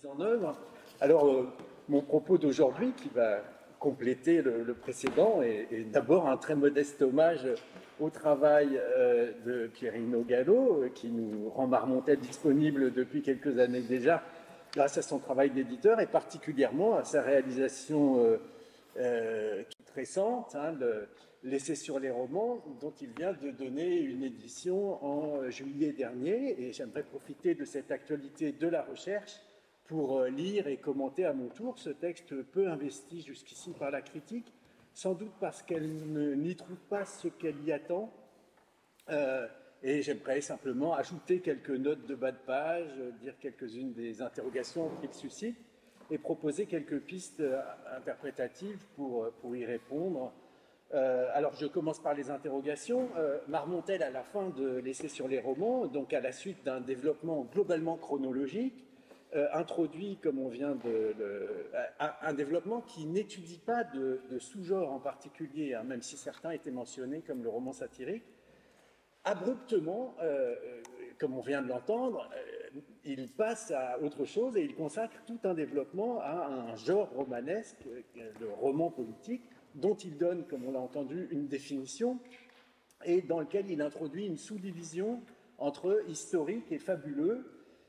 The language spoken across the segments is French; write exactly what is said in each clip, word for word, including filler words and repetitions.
mise en œuvre. Alors, euh, mon propos d'aujourd'hui, qui va compléter le, le précédent, est, est d'abord un très modeste hommage au travail euh, de Pierino Gallo, euh, qui nous rend Marmontel disponible depuis quelques années déjà, grâce à son travail d'éditeur, et particulièrement à sa réalisation euh, euh, toute récente, hein, le, l'essai sur les romans, dont il vient de donner une édition en juillet dernier. Et j'aimerais profiter de cette actualité de la recherche pour lire et commenter à mon tour ce texte peu investi jusqu'ici par la critique, sans doute parce qu'elle n'y trouve pas ce qu'elle y attend. Euh, et j'aimerais simplement ajouter quelques notes de bas de page, dire quelques-unes des interrogations qu'il suscite et proposer quelques pistes interprétatives pour, pour y répondre. Euh, alors, je commence par les interrogations. Euh, Marmontel, à la fin de l'essai sur les romans, donc à la suite d'un développement globalement chronologique, euh, introduit, comme on vient de le, un, un développement qui n'étudie pas de, de sous-genre en particulier, hein, même si certains étaient mentionnés comme le roman satirique. Abruptement, euh, comme on vient de l'entendre, euh, il passe à autre chose et il consacre tout un développement à un genre romanesque, le roman politique, dont il donne, comme on l'a entendu, une définition et dans lequel il introduit une sous-division entre historique et fabuleux.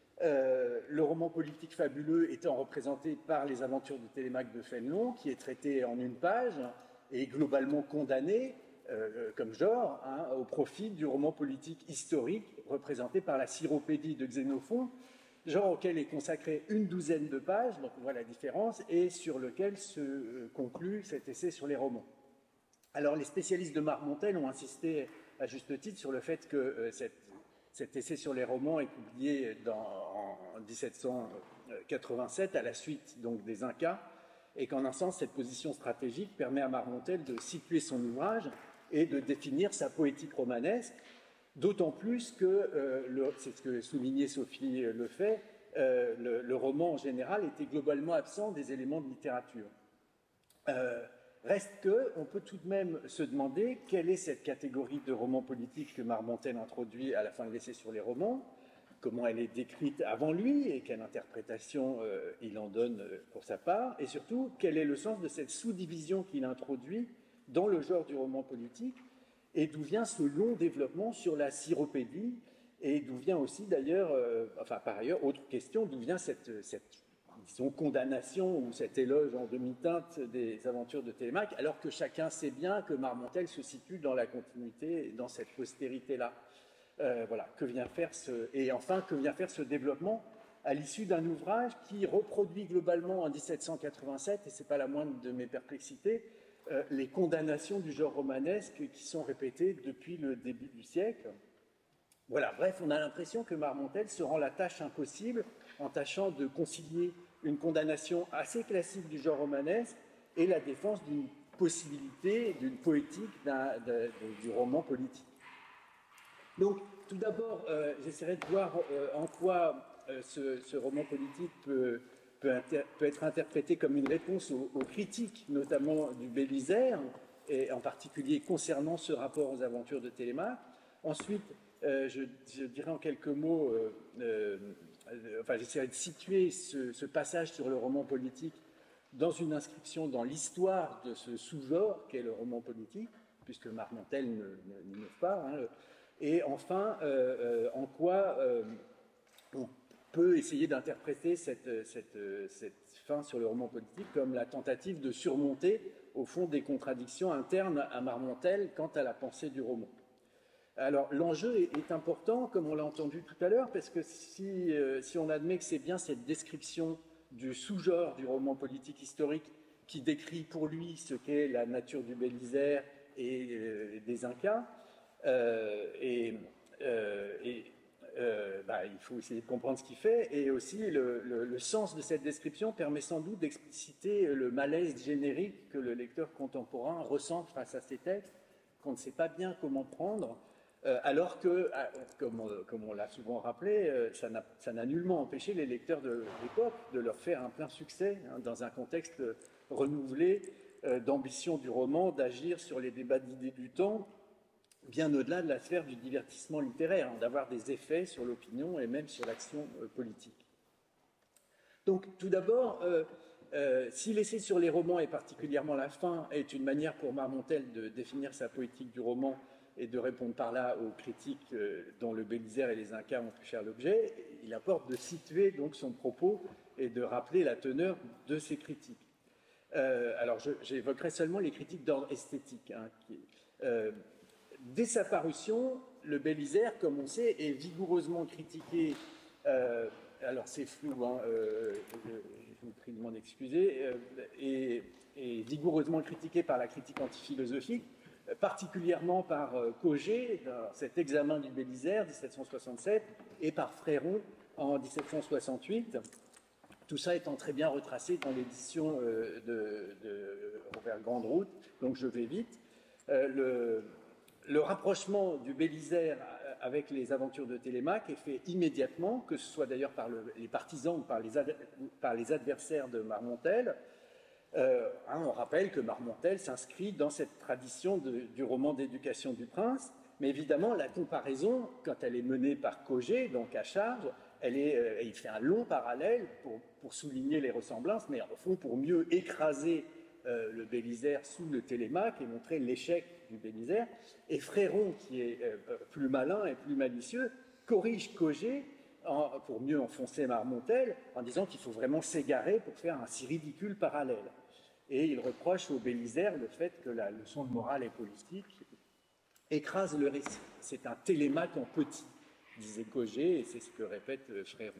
Euh, le roman politique fabuleux étant représenté par les aventures de Télémaque de Fénelon, qui est traité en une page et globalement condamné euh, comme genre hein, au profit du roman politique historique représenté par la Cyropédie de Xénophon, genre auquel est consacré une douzaine de pages, donc on voit la différence, et sur lequel se conclut cet essai sur les romans. Alors les spécialistes de Marmontel ont insisté à juste titre sur le fait que euh, cette, cet essai sur les romans est publié dans, en dix-sept cent quatre-vingt-sept à la suite donc, des Incas, et qu'en un sens, cette position stratégique permet à Marmontel de situer son ouvrage et de définir sa poétique romanesque, d'autant plus que, euh, c'est ce que soulignait Sophie Lefay, euh, le, le roman en général était globalement absent des éléments de littérature. Euh, reste qu'on peut tout de même se demander quelle est cette catégorie de romans politiques que Marmontel introduit à la fin de l'essai sur les romans, comment elle est décrite avant lui et quelle interprétation euh, il en donne pour sa part, et surtout quel est le sens de cette sous-division qu'il introduit dans le genre du roman politique, et d'où vient ce long développement sur la cyropédie, et d'où vient aussi d'ailleurs, euh, enfin par ailleurs, autre question, d'où vient cette, cette disons, condamnation ou cet éloge en demi-teinte des aventures de Télémaque, alors que chacun sait bien que Marmontel se situe dans la continuité et dans cette postérité-là. Euh, voilà, que vient faire ce, et enfin, que vient faire ce développement à l'issue d'un ouvrage qui reproduit globalement en dix-sept cent quatre-vingt-sept, et ce n'est pas la moindre de mes perplexités, euh, les condamnations du genre romanesque qui sont répétées depuis le début du siècle. Voilà, bref, on a l'impression que Marmontel se rend la tâche impossible en tâchant de concilier une condamnation assez classique du genre romanesque et la défense d'une possibilité, d'une poétique d'un, de, de, du roman politique. Donc, tout d'abord, euh, j'essaierai de voir euh, en quoi euh, ce, ce roman politique peut, peut, inter, peut être interprété comme une réponse aux, aux critiques, notamment du Bélisaire, et en particulier concernant ce rapport aux aventures de Télémaque. Ensuite, euh, je, je dirais en quelques mots, euh, euh, enfin, j'essaierai de situer ce, ce passage sur le roman politique dans une inscription dans l'histoire de ce sous-genre qu'est le roman politique, puisque Marmontel ne, ne, n'innove pas. Hein, et enfin, euh, euh, en quoi euh, on peut essayer d'interpréter cette, cette, cette fin sur le roman politique comme la tentative de surmonter, au fond, des contradictions internes à Marmontel quant à la pensée du roman. Alors, l'enjeu est, est important, comme on l'a entendu tout à l'heure, parce que si, euh, si on admet que c'est bien cette description du sous-genre du roman politique historique qui décrit pour lui ce qu'est la nature du Bélisaire et euh, des Incas, euh, et, euh, et euh, bah, il faut essayer de comprendre ce qu'il fait, et aussi le, le, le sens de cette description permet sans doute d'expliciter le malaise générique que le lecteur contemporain ressent face à ces textes, qu'on ne sait pas bien comment prendre, euh, alors que, comme, comme on l'a souvent rappelé, ça n'a, ça n'a nullement empêché les lecteurs de l'époque de leur faire un plein succès, hein, dans un contexte renouvelé euh, d'ambition du roman, d'agir sur les débats d'idées du temps, bien au-delà de la sphère du divertissement littéraire, hein, d'avoir des effets sur l'opinion et même sur l'action euh, politique. Donc, tout d'abord, euh, euh, si l'essai sur les romans, et particulièrement la fin, est une manière pour Marmontel de définir sa poétique du roman et de répondre par là aux critiques euh, dont le Bélisaire et les Incas ont pu faire l'objet, il apporte de situer donc son propos et de rappeler la teneur de ses critiques. Euh, alors, j'évoquerai seulement les critiques d'ordre esthétique. Hein, qui, euh, dès sa parution, le Bélisaire, comme on sait, est vigoureusement critiqué. Euh, alors, c'est flou, hein, euh, je vous prie de m'en excuser, euh, et, et vigoureusement critiqué par la critique antiphilosophique, particulièrement par euh, Cogé, dans cet examen du Bélisaire, dix-sept cent soixante-sept, et par Fréron en dix-sept cent soixante-huit. Tout ça étant très bien retracé dans l'édition euh, de, de Robert Grandroute, donc je vais vite. Euh, le, le rapprochement du Bélisaire avec les aventures de Télémaque est fait immédiatement, que ce soit d'ailleurs par le, les partisans ou par les, ad, par les adversaires de Marmontel. Euh, hein, on rappelle que Marmontel s'inscrit dans cette tradition de, du roman d'éducation du prince, mais évidemment la comparaison, quand elle est menée par Cogé, donc à charge, elle est, euh, il fait un long parallèle pour, pour souligner les ressemblances, mais au fond pour mieux écraser euh, le Bélisaire sous le Télémaque et montrer l'échec du Bélisaire. Et Fréron, qui est euh, plus malin et plus malicieux, corrige Cogé en, pour mieux enfoncer Marmontel en disant qu'il faut vraiment s'égarer pour faire un si ridicule parallèle. Et il reproche au Bélisaire le fait que la leçon de morale et politique écrase le récit. C'est un Télémaque en petit, disait Cogé, et c'est ce que répète Fréron.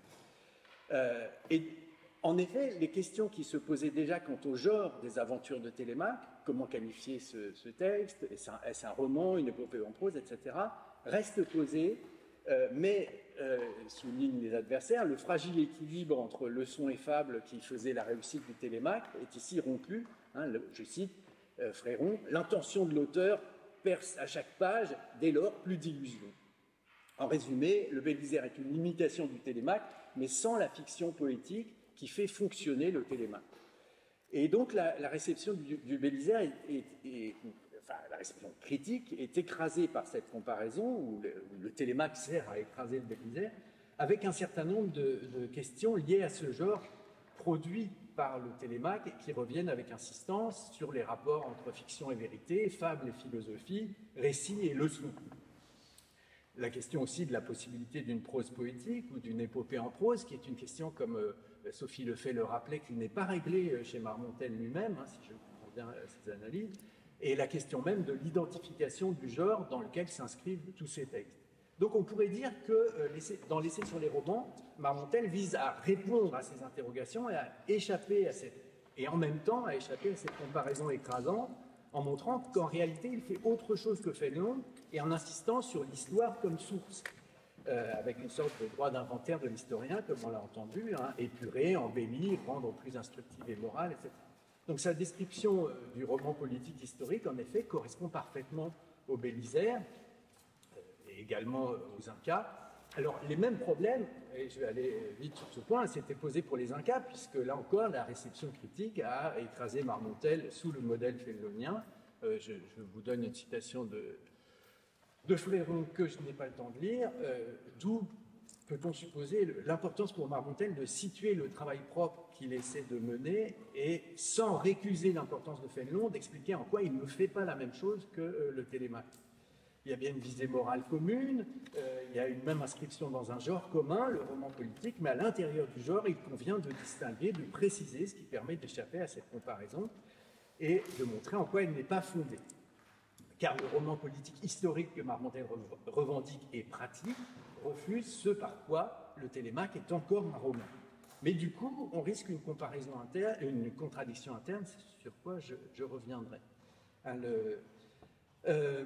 Euh, et en effet, les questions qui se posaient déjà quant au genre des aventures de Télémaque, comment qualifier ce, ce texte, est-ce un, est-ce un roman, une épopée en prose, et cetera, restent posées, euh, mais, euh, soulignent les adversaires, le fragile équilibre entre leçon et fable qui faisait la réussite du Télémaque est ici rompu. Hein, le, je cite euh, Fréron, « L'intention de l'auteur perce à chaque page, dès lors, plus d'illusions. » En résumé, le Bélisaire est une imitation du Télémaque, mais sans la fiction poétique qui fait fonctionner le Télémaque. Et donc la, la réception du, du Bélisaire, est, est, est, enfin la réception critique, est écrasée par cette comparaison, où le, où le Télémaque sert à écraser le Bélisaire, avec un certain nombre de, de questions liées à ce genre produit par le Télémaque et qui reviennent avec insistance sur les rapports entre fiction et vérité, fable et philosophie, récit et leçon. La question aussi de la possibilité d'une prose poétique ou d'une épopée en prose, qui est une question, comme euh, Sophie Lefay le rappelait, qui n'est pas réglée chez Marmontel lui-même, hein, si je comprends bien euh, ses analyses, et la question même de l'identification du genre dans lequel s'inscrivent tous ces textes. Donc on pourrait dire que euh, dans l'essai sur les romans, Marmontel vise à répondre à ces interrogations et à échapper à cette, et en même temps à échapper à cette comparaison écrasante, en montrant qu'en réalité, il fait autre chose que Fénelon et en insistant sur l'histoire comme source, euh, avec une sorte de droit d'inventaire de l'historien, comme on l'a entendu, hein, épurer, embellir, rendre plus instructive et morale, et cetera. Donc sa description euh, du roman politique historique, en effet, correspond parfaitement au Bélisaire euh, et également aux Incas. Alors, les mêmes problèmes, et je vais aller vite sur ce point, s'étaient posés pour les Incas, puisque là encore, la réception critique a écrasé Marmontel sous le modèle fénelonien. Euh, je, je vous donne une citation de, de Fréron que je n'ai pas le temps de lire, euh, d'où peut-on supposer l'importance pour Marmontel de situer le travail propre qu'il essaie de mener et, sans récuser l'importance de Fénelon, d'expliquer en quoi il ne fait pas la même chose que euh, le Télémaque. Il y a bien une visée morale commune, euh, il y a une même inscription dans un genre commun, le roman politique, mais à l'intérieur du genre, il convient de distinguer, de préciser, ce qui permet d'échapper à cette comparaison et de montrer en quoi elle n'est pas fondée. Car le roman politique historique que Marmontel revendique et pratique refuse ce par quoi le Télémaque est encore un roman. Mais du coup, on risque une comparaison interne, une contradiction interne, sur quoi je, je reviendrai. Hein, le, euh,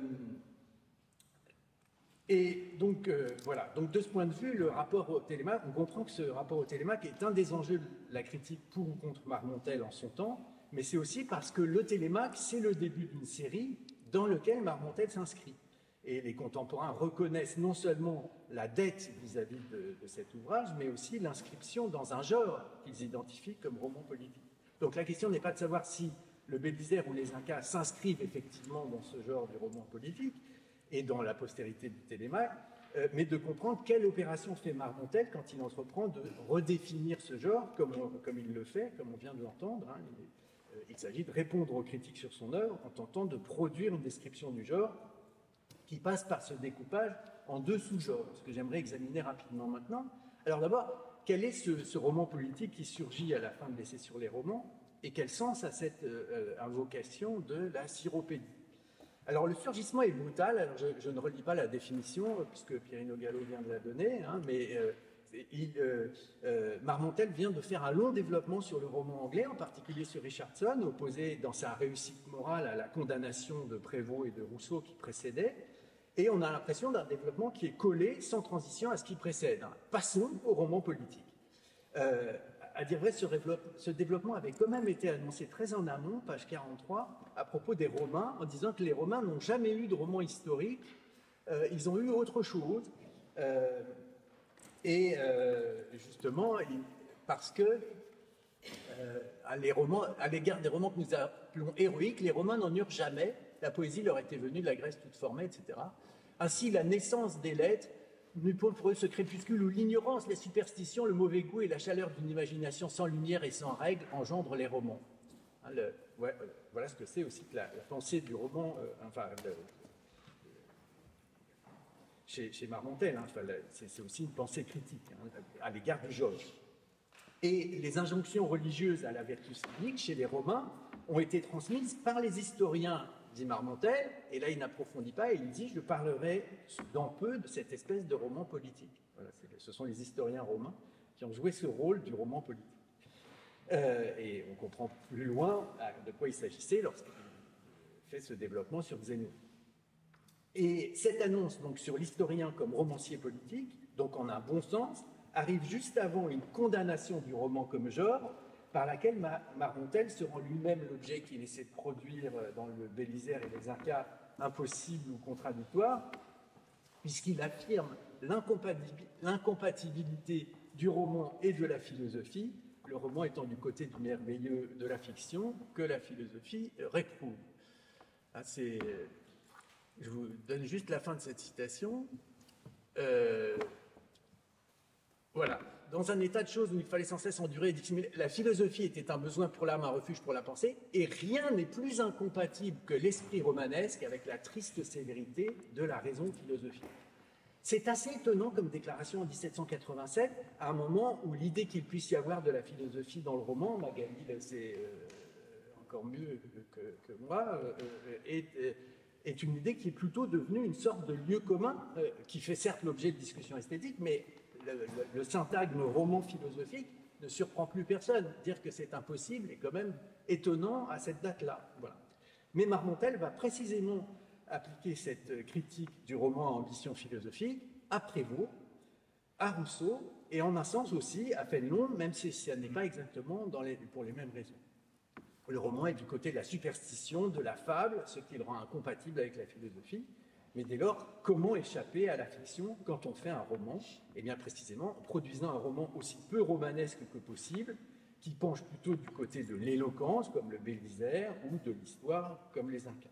Et donc, euh, voilà. Donc, de ce point de vue, le rapport au Télémaque, on comprend que ce rapport au Télémaque est un des enjeux de la critique pour ou contre Marmontel en son temps, mais c'est aussi parce que le Télémaque, c'est le début d'une série dans laquelle Marmontel s'inscrit. Et les contemporains reconnaissent non seulement la dette vis-à-vis de, de cet ouvrage, mais aussi l'inscription dans un genre qu'ils identifient comme roman politique. Donc, la question n'est pas de savoir si le Bélisaire ou les Incas s'inscrivent effectivement dans ce genre du roman politique, et dans la postérité du Télémaque, euh, mais de comprendre quelle opération fait Marmontel quand il entreprend de redéfinir ce genre, comme, on, comme il le fait, comme on vient de l'entendre. Hein. Il, euh, il s'agit de répondre aux critiques sur son œuvre en tentant de produire une description du genre qui passe par ce découpage en deux sous-genres, ce que j'aimerais examiner rapidement maintenant. Alors d'abord, quel est ce, ce roman politique qui surgit à la fin de l'essai sur les romans, et quel sens a cette euh, invocation de la syropédie? Alors le surgissement est brutal, alors je, je ne relis pas la définition, puisque Pierino Gallo vient de la donner, hein, mais euh, il, euh, euh, Marmontel vient de faire un long développement sur le roman anglais, en particulier sur Richardson, opposé dans sa réussite morale à la condamnation de Prévost et de Rousseau qui précédait. Et on a l'impression d'un développement qui est collé, sans transition, à ce qui précède. Passons au roman politique. Euh, à dire vrai, ce, ce développement avait quand même été annoncé très en amont, page quarante-trois, à propos des Romains, en disant que les Romains n'ont jamais eu de roman historique, euh, ils ont eu autre chose. Euh, et euh, justement, parce que euh, à l'égard des romans que nous appelons héroïques, les Romains n'en eurent jamais. La poésie leur était venue de la Grèce toute formée, et cetera. Ainsi, la naissance des lettres n'eut pour eux ce crépuscule où l'ignorance, la superstition, le mauvais goût et la chaleur d'une imagination sans lumière et sans règles engendrent les romans. Hein, le, ouais, voilà ce que c'est aussi que la, la pensée du roman, euh, enfin, le, chez, chez Marmontel, hein, enfin, c'est aussi une pensée critique hein, à l'égard du genre. Et les injonctions religieuses à la vertu civique chez les Romains ont été transmises par les historiens, dit Marmontel, et là il n'approfondit pas, et il dit « je parlerai dans peu de cette espèce de roman politique ». Voilà, ce sont les historiens romains qui ont joué ce rôle du roman politique. Euh, et on comprend plus loin de quoi il s'agissait lorsqu'il fait ce développement sur Zénon. Et cette annonce donc, sur l'historien comme romancier politique, donc en un bon sens, arrive juste avant une condamnation du roman comme genre, par laquelle Marmontel se rend lui-même l'objet qu'il essaie de produire dans le Bélisaire et les Incas impossible ou contradictoire, puisqu'il affirme l'incompatibilité du roman et de la philosophie, le roman étant du côté du merveilleux de la fiction, que la philosophie réprouve. Ah, c'est... Je vous donne juste la fin de cette citation. Euh... Voilà. Dans un état de choses où il fallait sans cesse endurer et dissimuler, la philosophie était un besoin pour l'âme, un refuge pour la pensée, et rien n'est plus incompatible que l'esprit romanesque avec la triste sévérité de la raison philosophique. C'est assez étonnant comme déclaration en mille sept cent quatre-vingt-sept, à un moment où l'idée qu'il puisse y avoir de la philosophie dans le roman, Magali le sait euh, encore mieux que, que moi, euh, est, est une idée qui est plutôt devenue une sorte de lieu commun, euh, qui fait certes l'objet de discussions esthétiques, mais le, le, le syntagme roman philosophique ne surprend plus personne. Dire que c'est impossible est quand même étonnant à cette date-là. Voilà. Mais Marmontel va précisément appliquer cette critique du roman à ambition philosophique à Prévost, à Rousseau, et en un sens aussi à Fénelon, même si ça n'est pas exactement dans les, pour les mêmes raisons. Le roman est du côté de la superstition, de la fable, ce qui le rend incompatible avec la philosophie. Mais dès lors, comment échapper à la fiction quand on fait un roman? Eh bien précisément en produisant un roman aussi peu romanesque que possible, qui penche plutôt du côté de l'éloquence, comme le Bélisaire, ou de l'histoire, comme les Incas.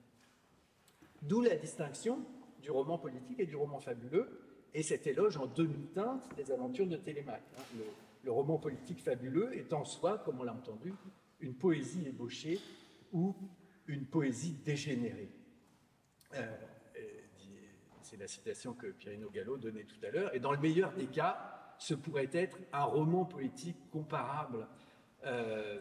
D'où la distinction du roman politique et du roman fabuleux, et cet éloge en demi-teinte des aventures de Télémaque. Le, le roman politique fabuleux est en soi, comme on l'a entendu, une poésie ébauchée ou une poésie dégénérée. Euh, c'est la citation que Pierino Gallo donnait tout à l'heure, et dans le meilleur des cas, ce pourrait être un roman poétique comparable euh,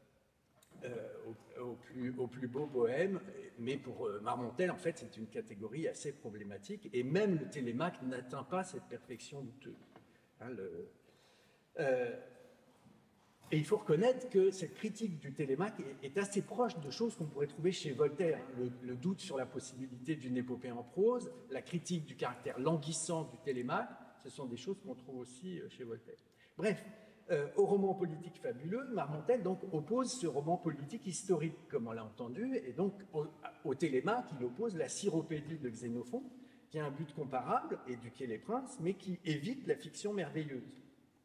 euh, au, au, plus, au plus beau poème, mais pour euh, Marmontel, en fait, c'est une catégorie assez problématique, et même le Télémaque n'atteint pas cette perfection douteuse. Hein, le, euh, Et il faut reconnaître que cette critique du Télémaque est, est assez proche de choses qu'on pourrait trouver chez Voltaire. Le, le doute sur la possibilité d'une épopée en prose, la critique du caractère languissant du Télémaque, ce sont des choses qu'on trouve aussi chez Voltaire. Bref, euh, au roman politique fabuleux, Marmontel donc oppose ce roman politique historique, comme on l'a entendu, et donc au, au Télémaque, il oppose la syropédie de Xénophon, qui a un but comparable, éduquer les princes, mais qui évite la fiction merveilleuse.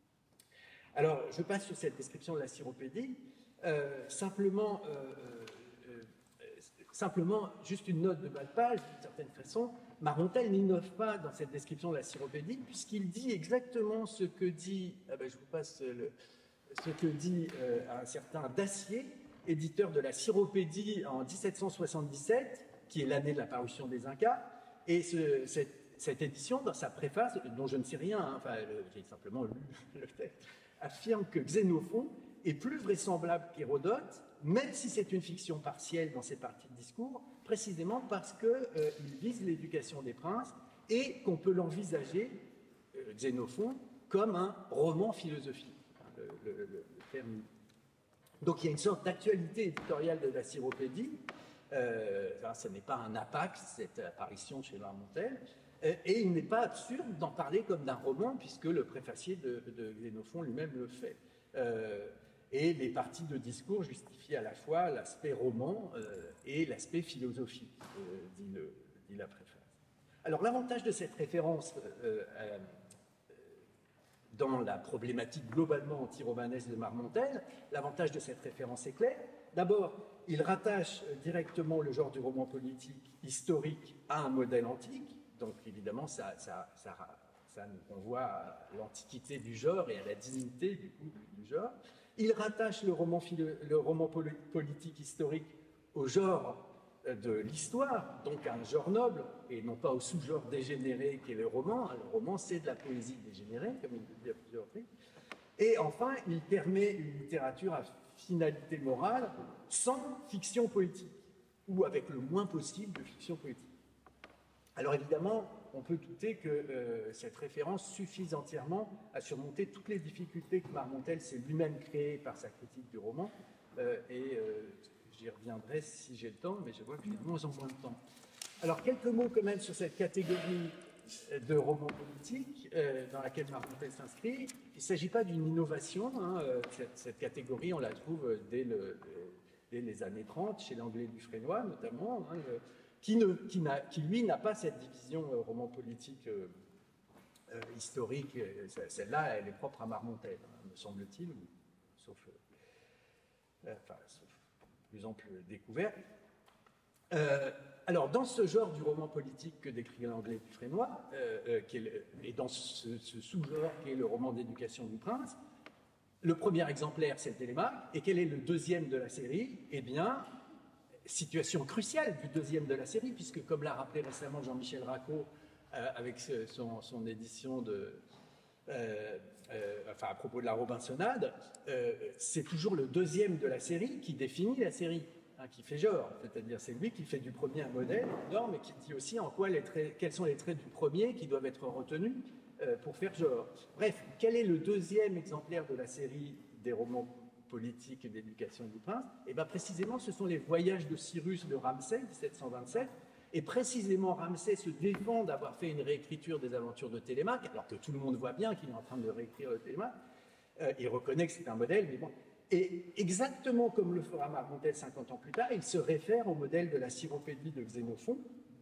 Alors, je passe sur cette description de la syropédie. Euh, simplement, euh, euh, simplement, juste une note de bas de page, d'une certaine façon, Marmontel n'innove pas dans cette description de la syropédie, puisqu'il dit exactement ce que dit, ah ben je vous passe le, ce que dit euh, un certain Dacier, éditeur de la syropédie en mille sept cent soixante-dix-sept, qui est l'année de la parution des Incas, et ce, cette, cette édition, dans sa préface, dont je ne sais rien, hein, enfin, j'ai simplement lu le texte, affirme que Xénophon est plus vraisemblable qu'Hérodote, même si c'est une fiction partielle dans ses parties de discours, précisément parce qu'il euh, vise l'éducation des princes et qu'on peut l'envisager, euh, Xénophon, comme un roman philosophique. Le, le, le, le terme. Donc il y a une sorte d'actualité éditoriale de la syropédie. Euh, ce n'est pas un apax, cette apparition chez Marmontel, euh, et il n'est pas absurde d'en parler comme d'un roman, puisque le préfacier de, de Xénophon lui-même le fait. Euh, et les parties de discours justifient à la fois l'aspect roman euh, et l'aspect philosophique, euh, dit, le, dit la préface. Alors l'avantage de cette référence euh, euh, dans la problématique globalement anti-romanesque de Marmontel, l'avantage de cette référence est clair. D'abord, il rattache directement le genre du roman politique historique à un modèle antique, donc évidemment ça, ça, ça, ça nous renvoie à l'antiquité du genre et à la dignité du, coup, du genre. Il rattache le roman, le roman politique historique au genre de l'histoire, donc à un genre noble, et non pas au sous-genre dégénéré qu'est le roman. Le roman, c'est de la poésie dégénérée, comme il le dit à plusieurs reprises. Et enfin, il permet une littérature à finalité morale sans fiction politique, ou avec le moins possible de fiction politique. Alors évidemment, on peut douter que euh, cette référence suffise entièrement à surmonter toutes les difficultés que Marmontel s'est lui-même créées par sa critique du roman, euh, et euh, j'y reviendrai si j'ai le temps, mais je vois que j'ai de moins en moins de temps. Alors quelques mots quand même sur cette catégorie de romans politiques euh, dans laquelle Marmontel s'inscrit. Il ne s'agit pas d'une innovation, hein, euh, cette, cette catégorie on la trouve dès, le, dès les années trente, chez l'anglais Dufresnoy notamment, hein, le, qui, ne, qui, qui lui n'a pas cette division euh, roman politique euh, euh, historique. Celle-là, elle est propre à Marmontel, hein, me semble-t-il, sauf, euh, enfin, sauf plus ample découverte. Euh, alors, dans ce genre du roman politique que décrit l'anglais Dufresnoy, euh, euh, qui est le, et dans ce, ce sous-genre qui est le roman d'éducation du prince, le premier exemplaire, c'est le Télémaque, et quel est le deuxième de la série? Eh bien, situation cruciale du deuxième de la série, puisque, comme l'a rappelé récemment Jean-Michel Racot, euh, avec ce, son, son édition de... Euh, euh, enfin, à propos de la Robinsonade, euh, c'est toujours le deuxième de la série qui définit la série. Qui fait genre, c'est-à-dire c'est lui qui fait du premier un modèle énorme et qui dit aussi en quoi les traits, quels sont les traits du premier qui doivent être retenus euh, pour faire genre. Bref, quel est le deuxième exemplaire de la série des romans politiques et d'éducation du prince? Et bien précisément, ce sont les voyages de Cyrus de Ramsay, mille sept cent vingt-sept, et précisément Ramsay se défend d'avoir fait une réécriture des aventures de Télémaque, alors que tout le monde voit bien qu'il est en train de réécrire le Télémaque. Euh, il reconnaît que c'est un modèle, mais bon. Et exactement comme le fera Marmontel cinquante ans plus tard, il se réfère au modèle de la syropédie de Xénophon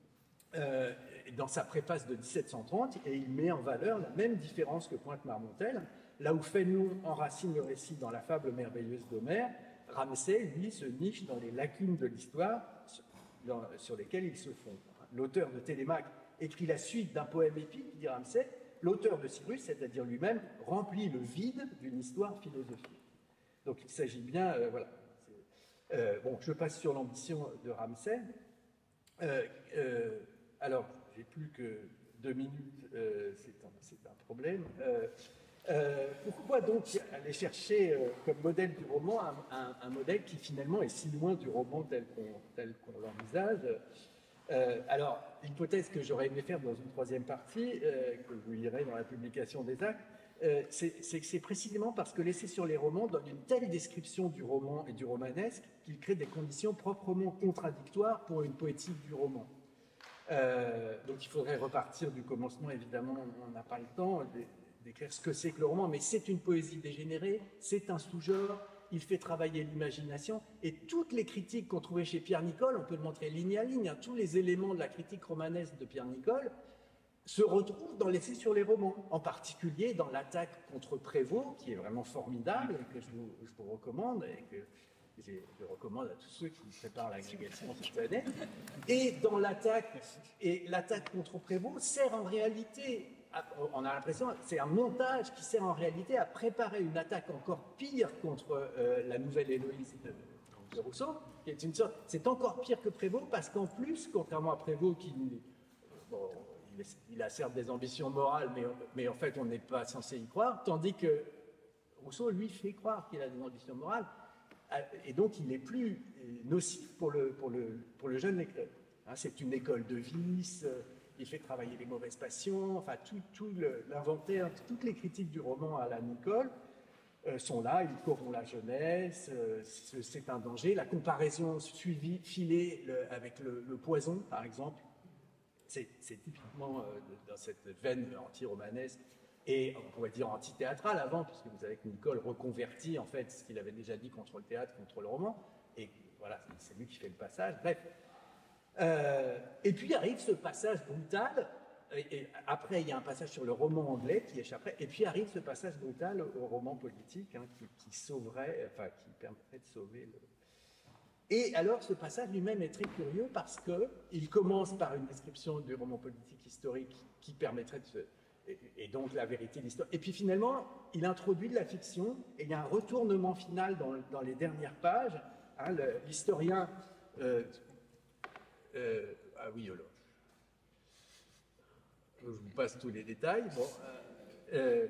euh, dans sa préface de mille sept cent trente, et il met en valeur la même différence que pointe Marmontel. Là où Fénelon enracine le récit dans la fable merveilleuse d'Homère, Ramsay, lui, se niche dans les lacunes de l'histoire sur lesquelles il se fonde. L'auteur de Télémaque écrit la suite d'un poème épique, dit Ramsay. L'auteur de Cyrus, c'est-à-dire lui-même, remplit le vide d'une histoire philosophique. Donc il s'agit bien, euh, voilà. Euh, bon, je passe sur l'ambition de Ramsay. Euh, euh, alors, j'ai plus que deux minutes, euh, c'est un, un problème. Euh, euh, pourquoi donc aller chercher euh, comme modèle du roman un, un, un modèle qui finalement est si loin du roman tel qu'on tel qu'on l'envisage? Euh, alors, l'hypothèse que j'aurais aimé faire dans une troisième partie, euh, que vous lirez dans la publication des actes, euh, c'est que c'est précisément parce que l'essai sur les romans donne une telle description du roman et du romanesque qu'il crée des conditions proprement contradictoires pour une poétique du roman. Euh, donc il faudrait repartir du commencement, évidemment, on n'a pas le temps d'écrire ce que c'est que le roman, mais c'est une poésie dégénérée, c'est un sous-genre, il fait travailler l'imagination, et toutes les critiques qu'on trouvait chez Pierre Nicole, on peut le montrer ligne à ligne, hein, tous les éléments de la critique romanesque de Pierre Nicole se retrouvent dans l'essai sur les romans, en particulier dans l'attaque contre Prévost, qui est vraiment formidable, et que je vous, je vous recommande, et que je, je recommande à tous ceux qui préparent l'agrégation cette année. Et dans l'attaque, et l'attaque contre Prévost sert en réalité, à, on a l'impression, c'est un montage qui sert en réalité à préparer une attaque encore pire contre euh, la nouvelle Héloïse de, de Rousseau, qui est une sorte, c'est encore pire que Prévost parce qu'en plus, contrairement à Prévost qui, bon, il, est, il a certes des ambitions morales, mais, mais en fait on n'est pas censé y croire, tandis que Rousseau, lui, fait croire qu'il a des ambitions morales, et donc il n'est plus nocif pour le, pour le, pour le jeune lecteur. Hein, c'est une école de vice, il fait travailler les mauvaises passions, enfin tout, tout l'inventaire, toutes les critiques du roman à la Nicole euh, sont là, ils corrompent la jeunesse, euh, c'est un danger. La comparaison suivie, filée le, avec le, le poison, par exemple, c'est typiquement euh, dans cette veine anti-romanesque, et on pourrait dire anti-théâtral avant, puisque vous savez que Nicole reconvertit en fait ce qu'il avait déjà dit contre le théâtre, contre le roman, et voilà, c'est lui qui fait le passage. Bref. Euh, et puis arrive ce passage brutal, et, et après il y a un passage sur le roman anglais qui échapperait, et puis arrive ce passage brutal au roman politique hein, qui, qui sauverait, enfin qui permettrait de sauver le. Et alors ce passage lui-même est très curieux parce qu'il commence par une description du roman politique historique qui permettrait de se. Et donc la vérité de l'histoire. Et puis finalement, il introduit de la fiction, et il y a un retournement final dans, dans les dernières pages. Hein, l'historien... Euh, euh, ah oui, alors, je vous passe tous les détails. Bon, euh, euh,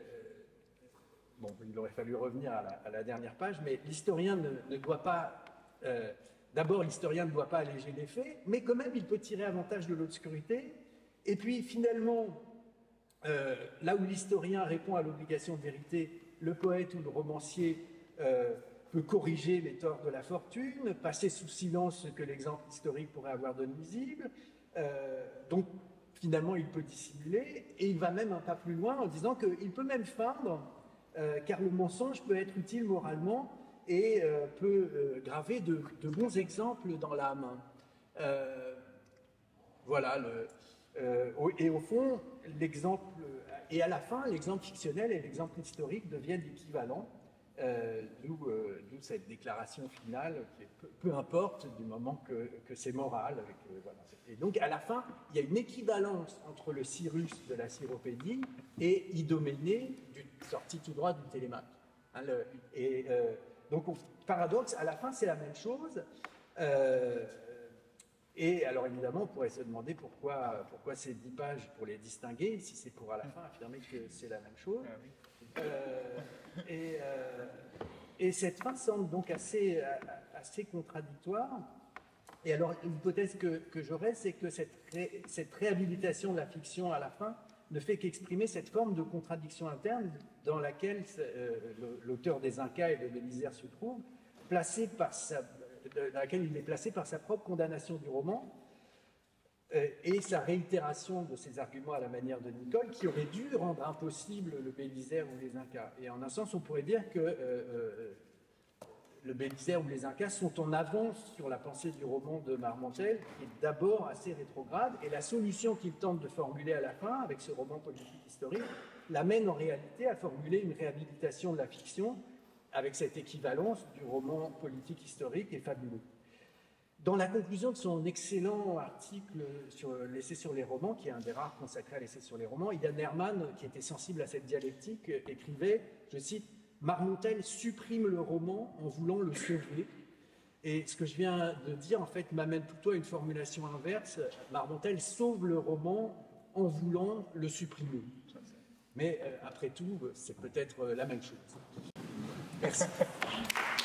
bon il aurait fallu revenir à la, à la dernière page, mais l'historien ne, ne doit pas... Euh, D'abord, l'historien ne doit pas alléger les faits, mais quand même, il peut tirer avantage de l'obscurité. Et puis finalement... Euh, là où l'historien répond à l'obligation de vérité, le poète ou le romancier euh, peut corriger les torts de la fortune, passer sous silence ce que l'exemple historique pourrait avoir de nuisible. Euh, donc, finalement, il peut dissimuler, et il va même un pas plus loin en disant qu'il peut même feindre, euh, car le mensonge peut être utile moralement et euh, peut euh, graver de, de bons exemples dans l'âme. Euh, voilà le... Euh, et au fond, l'exemple, et à la fin, l'exemple fictionnel et l'exemple historique deviennent équivalents, euh, d'où euh, cette déclaration finale, qui est peu, peu importe du moment que, que c'est moral. Avec, euh, voilà. Et donc, à la fin, il y a une équivalence entre le Cyrus de la Cyropédie et Idoménée, du, sorti tout droit du Télémaque. Hein, le, et euh, donc, au paradoxe, à la fin, c'est la même chose. Euh, Et alors évidemment, on pourrait se demander pourquoi, pourquoi ces dix pages pour les distinguer, si c'est pour à la fin affirmer que c'est la même chose. Ah oui. euh, et, euh, et cette fin semble donc assez, assez contradictoire. Et alors l'hypothèse que, que j'aurais, c'est que cette, ré, cette réhabilitation de la fiction à la fin ne fait qu'exprimer cette forme de contradiction interne dans laquelle euh, l'auteur des Incas et de Bélisaire se trouve, placé par sa... dans laquelle il est placé par sa propre condamnation du roman euh, et sa réitération de ses arguments à la manière de Nicole, qui aurait dû rendre impossible le Bélisaire ou les Incas. Et en un sens, on pourrait dire que euh, euh, le Bélisaire ou les Incas sont en avance sur la pensée du roman de Marmontel, qui est d'abord assez rétrograde, et la solution qu'il tente de formuler à la fin, avec ce roman politique historique, l'amène en réalité à formuler une réhabilitation de la fiction avec cette équivalence du roman politique historique et fabuleux. Dans la conclusion de son excellent article sur l'essai sur les romans, qui est un des rares consacrés à l'essai sur les romans, Ian Herman, qui était sensible à cette dialectique, écrivait, je cite, « Marmontel supprime le roman en voulant le sauver ». Et ce que je viens de dire, en fait, m'amène plutôt à une formulation inverse. Marmontel sauve le roman en voulant le supprimer. Mais euh, après tout, c'est peut-être la même chose. Merci.